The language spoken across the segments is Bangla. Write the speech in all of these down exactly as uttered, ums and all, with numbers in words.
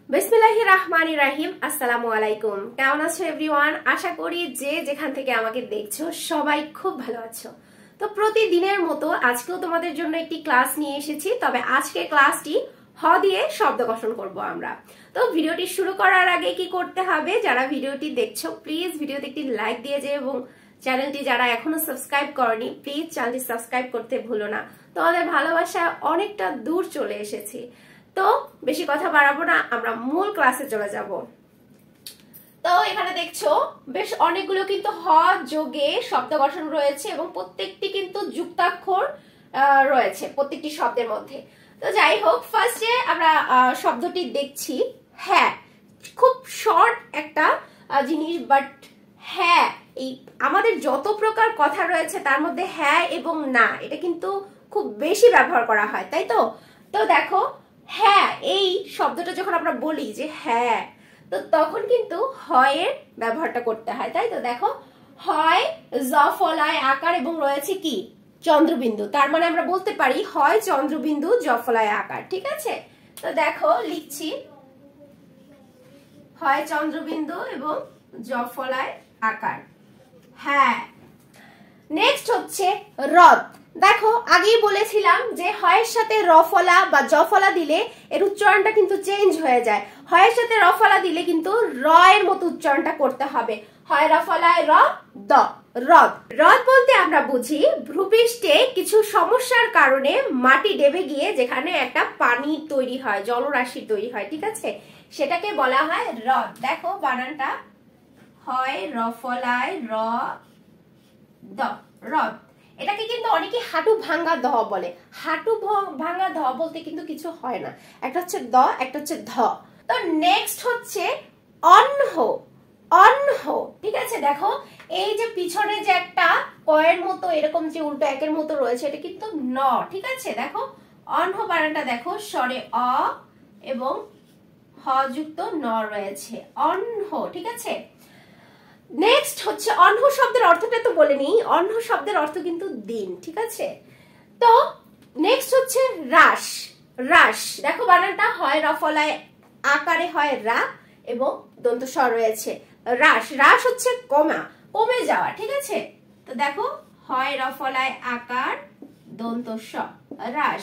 বিসমিল্লাহির রহমানির রহিম। আসসালামু আলাইকুম। কেমন আছো এভরিওয়ান? আশা করি যে যেখান থেকে আমাকে দেখছো সবাই খুব ভালো আছো। তো প্রতিদিনের মতো আজকেও তোমাদের জন্য একটি ক্লাস নিয়ে এসেছি, তবে আজকের ক্লাসটি হ দিয়ে শব্দ গঠন করব আমরা। তো ভিডিওটি শুরু করার আগে কি করতে হবে, যারা ভিডিওটি দেখছো প্লিজ ভিডিওতে একটি লাইক দিয়ে যে, এবং চ্যানেলটি যারা এখনো সাবস্ক্রাইব করনি প্লিজ চ্যানেলটি সাবস্ক্রাইব করতে ভুলো না। তোমাদের ভালোবাসা অনেকটা দূর চলে এসেছি। তো বেশি কথা বাড়াবো না, আমরা মূল ক্লাসে চলে যাব। তো এখানে দেখছো বেশ অনেকগুলো কিন্তু হ যোগে শব্দ গঠন রয়েছে এবং প্রত্যেকটি কিন্তু যুক্তাক্ষর রয়েছে প্রত্যেকটি শব্দের মধ্যে। তো যাই হোক, ফার্স্টে আমরা শব্দটি দেখছি হ্যাঁ। খুব শর্ট একটা জিনিস, বাট হ্যাঁ এই আমাদের যত প্রকার কথা রয়েছে তার মধ্যে হ্যাঁ এবং না এটা কিন্তু খুব বেশি ব্যবহার করা হয়, তাই তো? তো দেখো হ্যাঁ এই শব্দটা যখন আমরা বলি যে হ্যাঁ, তো তখন কিন্তু হয়ের ব্যবহারটা করতে হয়, তাই তো? দেখো হয় জ ফলায় আকার এবং রয়েছে কি চন্দ্রবিন্দু, তার মানে আমরা বলতে পারি হয় চন্দ্রবিন্দু জ ফলায় আকার। ঠিক আছে, তো দেখো লিখছি হয় চন্দ্রবিন্দু এবং জ ফলায় আকার হ্যাঁ। নেক্সট হচ্ছে হ্রদ। দেখো আগেই বলেছিলাম যে হয়ের সাথে রফলা বা জফলা দিলে এর উচ্চারণটা কিন্তু চেঞ্জ হয়ে যায়। হয়ের সাথে রফলা দিলে কিন্তু র এর মতো উচ্চারণটা করতে হবে। হয় রফলায় র দ হ্রদ। হ্রদ বলতে আমরা বুঝি ভূপৃষ্ঠে কিছু সমস্যার কারণে মাটি ডেবে গিয়ে যেখানে একটা পানি তৈরি হয়, জলরাশি তৈরি হয়, ঠিক আছে, সেটাকে বলা হয় হ্রদ। দেখো বানানটা হয় রফলায় র দ হ্রদ। এটাকে কিন্তু অনেকে হাঁটু ভাঙ্গা দ বলে। হাঁটু ভাঙ্গা দ বলতে কিন্তু কিছু হয় না, একটা হচ্ছে দ একটা হচ্ছে ধ। তো নেক্সট হচ্ছে অন্য। অন্য, ঠিক আছে, দেখো এই যে পিছনে যে একটা কয়ের মতো এরকম যে উল্টো একের মতো রয়েছে এটা কিন্তু ন, ঠিক আছে। দেখো অন্য বানানটা দেখো স্বরে অ এবং হ যুক্ত ন রয়েছে অন্য, ঠিক আছে। নেক্সট হচ্ছে অন্য শব্দের অর্থটা তো বলে নিই। অন্য শব্দের অর্থ কিন্তু দিন, ঠিক আছে। তো নেক্সট হচ্ছে হ্রাস। হ্রাস দেখো বানানটা হয় রফলায় আকারে হয় রা এবং দন্ত স রয়েছে হ্রাস। হ্রাস হচ্ছে কমা, কমে যাওয়া, ঠিক আছে। তো দেখো হয় রফলায় আকার দন্ত স হ্রাস।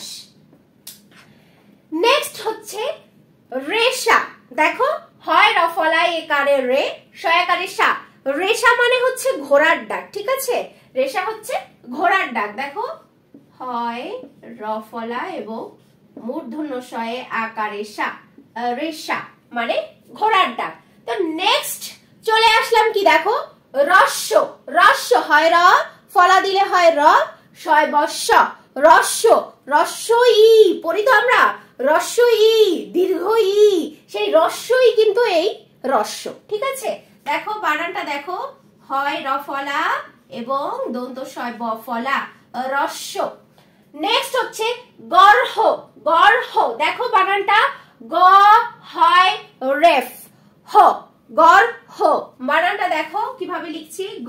নেক্সট হচ্ছে রেশা। দেখো হয় রফলায় একারে রে শয়াকারে সা। রেশা মানে হচ্ছে ঘোড়ার ডাক, ঠিক আছে। রেশা হচ্ছে ঘোড়ার ডাক। দেখো হয় রফলা এবং মূর্ধন্য শয়ে আকারে সা রেশা মানে ঘোড়ার ডাক। তো নেক্সট চলে আসলাম কি দেখো রস্য। রস্য হয় র, ফলা দিলে হয় র, শয় বস্য রস্য। রস্য ই পড়ি তো আমরা, রস্য ই দীর্ঘ ই, সেই রস্যই কিন্তু এই রস্য, ঠিক আছে। দেখো বানানটা দেখো হয় রফলা এবং দন্ত শয় ব ফলা রস্য। নেক্সট হচ্ছে গর্হ। গর্হ দেখো বানানটা গ হয় রেফ হ গর্হ। বানানটা দেখো কিভাবে লিখছি, গ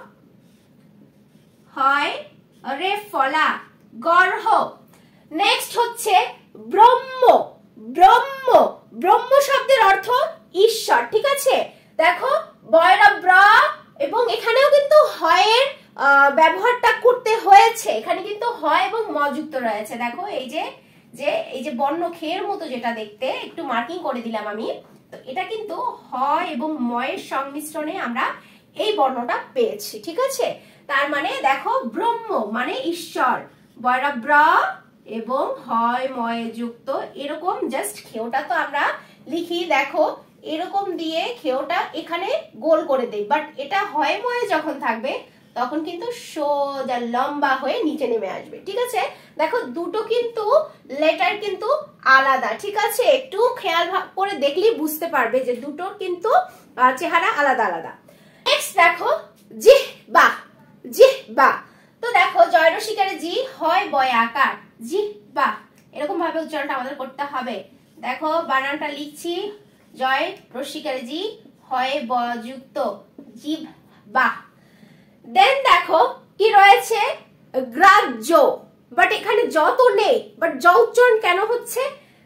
হয় রেফ ফলা গর্হ। নেক্সট হচ্ছে ব্রহ্ম। ব্রহ্ম, ব্রহ্ম শব্দের অর্থ ঈশ্বর, ঠিক আছে। দেখো বয়রা ব্র এবং এখানেও কিন্তু হয়ের ব্যবহারটা করতে হয়েছে, এখানে কিন্তু হয় এবং ম যুক্ত রয়েছে। দেখো এই যে যে এই যে বর্ণ খেয়ের মতো যেটা দেখতে একটু মার্কিং করে দিলাম আমি, তো এটা কিন্তু হয় এবং ময়ের সংমিশ্রণে আমরা এই বর্ণটা পেয়েছি, ঠিক আছে। তার মানে দেখো ব্রহ্ম মানে ঈশ্বর, বয়রা ব্র এবং হয় ময়ে যুক্ত এরকম জাস্ট খেওটা তো আমরা লিখি দেখো এরকম দিয়ে খেওটা এখানে গোল করে দেই, বাট এটা হয় ময়ে যখন থাকবে তখন কিন্তু সোজা লম্বা হয়ে নিচে নেমে আসবে, ঠিক আছে। দেখো দুটো কিন্তু লেটার কিন্তু আলাদা, ঠিক আছে। একটু খেয়াল করে দেখলেই বুঝতে পারবে যে দুটো কিন্তু চেহারা আলাদা আলাদা। নেক্সট দেখো জিহ্বা। জিহ্বা, তো দেখো জয় রসিকারে জি হয় বয় আকার জিহ্বা, এরকম ভাবে উচ্চারণটা আমাদের করতে হবে। দেখো বানানটা লিখছি জয় রসিকারে জি হয় ব যুক্ত জিহ্বা। দেন দেখো কি রয়েছে গ্রাহ্য, বাট এখানে য তো নেই, বাট জ উচ্চারণ কেন হচ্ছে,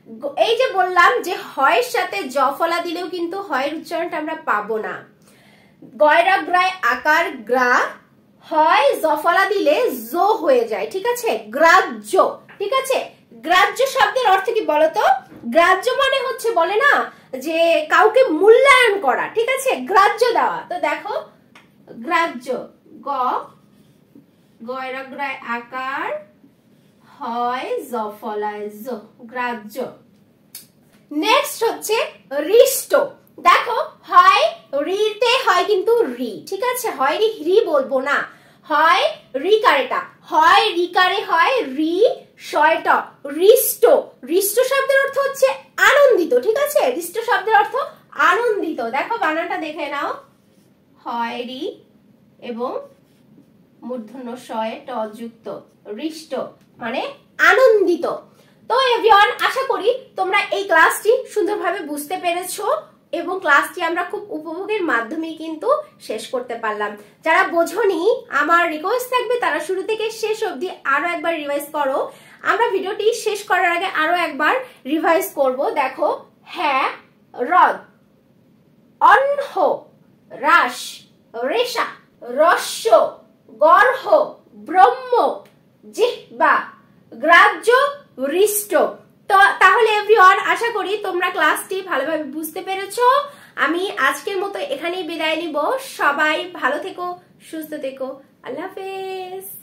এই যে বললাম যে হয়ের সাথে জ ফলা দিলেও কিন্তু হয়ের উচ্চারণটা আমরা পাবো না। গয়রা গ্রায় আকার গ্রা, হয় জ ফলা দিলে জো হয়ে যায়, ঠিক আছে, গ্রাহ্য, ঠিক আছে। গ্রাহ্য শব্দের অর্থ কি বলতো? গ্রাহ্য মানে হচ্ছে বলে না যে কাউকে মূল্যায়ন করা, ঠিক আছে, গ্রাহ্য দেওয়া। তো দেখো গ্রাহ্য, গ গয়রা গ্রায় আকার, হয় জ ফলায় জ, গ্রাহ্য। নেক্সট হচ্ছে হৃষ্ট। দেখো হয় রিতে হয় কিন্তু রি, ঠিক আছে, হয় রি রি বলবো না, হয় রিকারেটা, হয় রিকারে হয় রি শয়ট, হৃষ্ট। হৃষ্ট শব্দের অর্থ হচ্ছে আনন্দিত, ঠিক আছে, হৃষ্ট শব্দের অর্থ আনন্দিত। দেখো বানানটা দেখে নাও, হয় রি এবং মূর্ধন্য শয়ে ট যুক্ত, হৃষ্ট মানে আনন্দিত। তো এভরিওয়ান, আশা করি তোমরা এই ক্লাসটি সুন্দরভাবে বুঝতে পেরেছো এবং ক্লাসটি আমরা খুব উপভোগের মাধ্যমে কিন্তু শেষ করতে পারলাম। যারা বোঝনি, আমার রিকোয়েস্ট থাকবে তারা শুরু থেকে শেষ অবধি আরো একবার রিভাইজ করো। আমরা ভিডিওটি শেষ করার আগে আরো একবার রিভাইজ করব। দেখো, হ্যাঁ হ্রদ, অনহ রাস, রেশা, রস্য, গর্হ, ব্রহ্ম, জিহ্বা, গ্রাহ্য, হৃষ্ট। তো তাহলে এভরিওয়ান, আশা করি তোমরা ক্লাসটি ভালোভাবে বুঝতে পেরেছো। আমি আজকের মতো এখানেই বিদায় নিব। সবাই ভালো থেকো, সুস্থ থেকো, আল্লাহ হাফেজ।